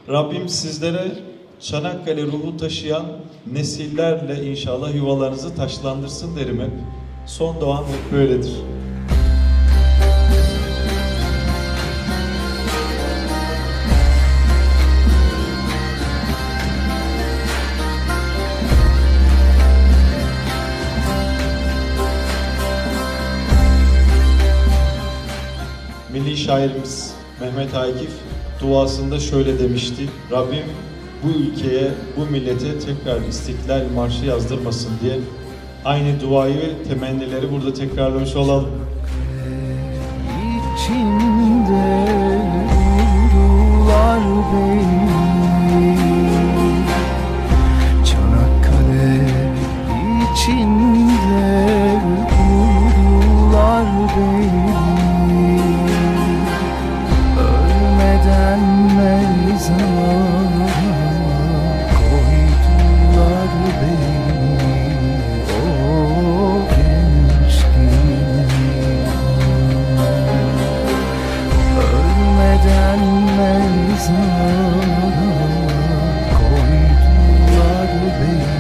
Rabbim sizlere Çanakkale ruhu taşıyan nesillerle inşallah yuvalarınızı taşlandırsın derim hep. Son doğan hep böyledir. Milli şairimiz Mehmet Akif duasında şöyle demişti: Rabbim bu ülkeye, bu millete tekrar İstiklal Marşı yazdırmasın diye. Aynı duayı ve temennileri burada tekrarlamış olalım. İçinde uyurular beni, Çanakkale içinde uyurular beni, ölmeden mezara koydular beni, o gençliğimi. Ölmeden mezara koydular beni.